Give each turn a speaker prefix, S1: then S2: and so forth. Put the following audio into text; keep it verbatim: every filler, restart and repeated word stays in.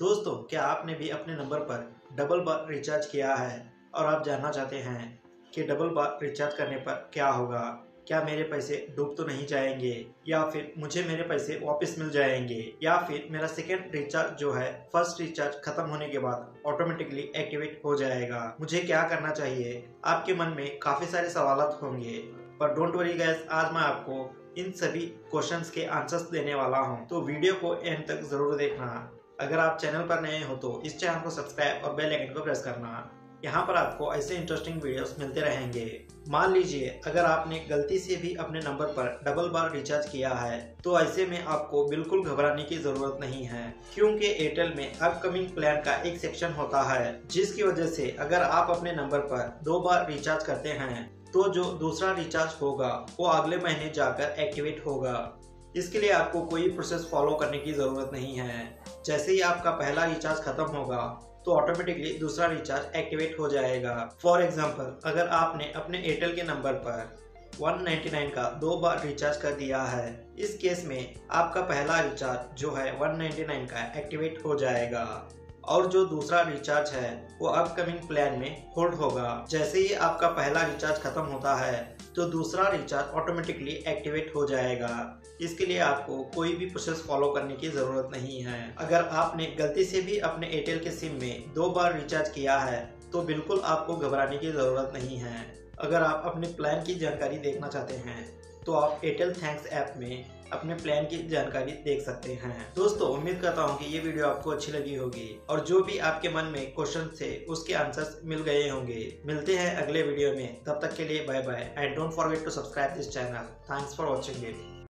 S1: दोस्तों, क्या आपने भी अपने नंबर पर डबल बार रिचार्ज किया है और आप जानना चाहते हैं कि डबल बार रिचार्ज करने पर क्या होगा? क्या मेरे पैसे डूब तो नहीं जाएंगे या फिर मुझे मेरे पैसे वापस मिल जाएंगे या फिर मेरा सेकेंड रिचार्ज जो है फर्स्ट रिचार्ज खत्म होने के बाद ऑटोमेटिकली एक्टिवेट हो जाएगा? मुझे क्या करना चाहिए? आपके मन में काफी सारे सवाल होंगे, पर डोंट वरी गाइस, आज मैं आपको इन सभी क्वेश्चंस के आंसर्स देने वाला हूं, तो वीडियो को एंड तक जरूर देखना। अगर आप चैनल पर नए हो तो इस चैनल को सब्सक्राइब और बेल आइकन को प्रेस करना। यहाँ पर आपको ऐसे इंटरेस्टिंग वीडियोस मिलते रहेंगे। मान लीजिए अगर आपने गलती से भी अपने नंबर पर डबल बार रिचार्ज किया है, तो ऐसे में आपको बिल्कुल घबराने की जरूरत नहीं है, क्योंकि एयरटेल में अपकमिंग प्लान का एक सेक्शन होता है, जिसकी वजह से अगर आप अपने नंबर पर दो बार रिचार्ज करते हैं तो जो दूसरा रिचार्ज होगा वो अगले महीने जाकर एक्टिवेट होगा। इसके लिए आपको कोई प्रोसेस फॉलो करने की ज़रूरत नहीं है। जैसे ही आपका पहला रिचार्ज खत्म होगा तो ऑटोमेटिकली दूसरा रिचार्ज एक्टिवेट हो जाएगा। फॉर एग्जांपल, अगर आपने अपने एयरटेल के नंबर पर एक सौ निन्यानवे का दो बार रिचार्ज कर दिया है, इस केस में आपका पहला रिचार्ज जो है एक सौ निन्यानवे का एक्टिवेट हो जाएगा और जो दूसरा रिचार्ज है वो अपकमिंग प्लान में होल्ड होगा। जैसे ही आपका पहला रिचार्ज खत्म होता है तो दूसरा रिचार्ज ऑटोमेटिकली एक्टिवेट हो जाएगा। इसके लिए आपको कोई भी प्रोसेस फॉलो करने की ज़रूरत नहीं है। अगर आपने गलती से भी अपने एयरटेल के सिम में दो बार रिचार्ज किया है तो बिल्कुल आपको घबराने की ज़रूरत नहीं है। अगर आप अपने प्लान की जानकारी देखना चाहते हैं तो आप एयरटेल थैंक्स ऐप में अपने प्लान की जानकारी देख सकते हैं। दोस्तों, उम्मीद करता हूं कि ये वीडियो आपको अच्छी लगी होगी और जो भी आपके मन में क्वेश्चन थे उसके आंसर्स मिल गए होंगे। मिलते हैं अगले वीडियो में, तब तक के लिए bye bye and don't forget to subscribe this channel. Thanks for watching it.